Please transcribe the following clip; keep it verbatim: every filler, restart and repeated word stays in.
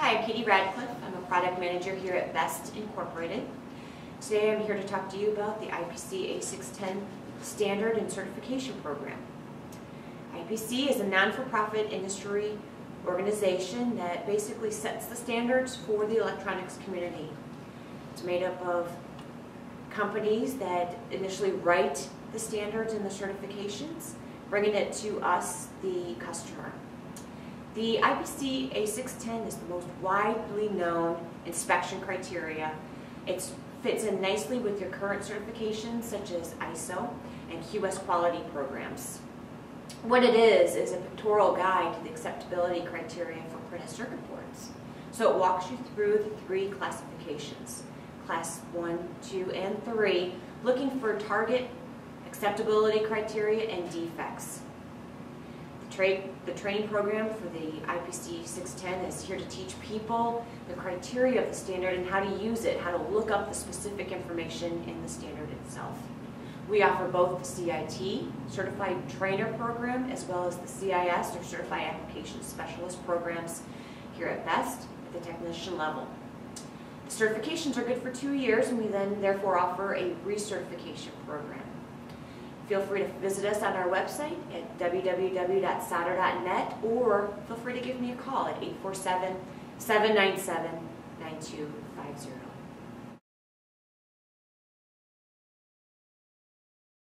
Hi, I'm Katie Radcliffe. I'm a product manager here at Best Incorporated. Today I'm here to talk to you about the I P C A six ten Standard and Certification Program. I P C is a non-for-profit industry organization that basically sets the standards for the electronics community. It's made up of companies that initially write the standards and the certifications, bringing it to us, the customer. The I P C A six ten is the most widely known inspection criteria. It fits in nicely with your current certifications such as I S O and Q S quality programs. What it is is a pictorial guide to the acceptability criteria for printed circuit boards. So it walks you through the three classifications, class one, two, and three, looking for target acceptability criteria and defects. The, tra the training program for the I P C six ten is here to teach people the criteria of the standard and how to use it, how to look up the specific information in the standard itself. We offer both the C I T, Certified Trainer Program, as well as the C I S, or Certified Application Specialist programs here at Best at the technician level. The certifications are good for two years, and we then therefore offer a recertification program. Feel free to visit us on our website at w w w dot solder dot net, or feel free to give me a call at eight four seven, seven nine seven, nine two five zero.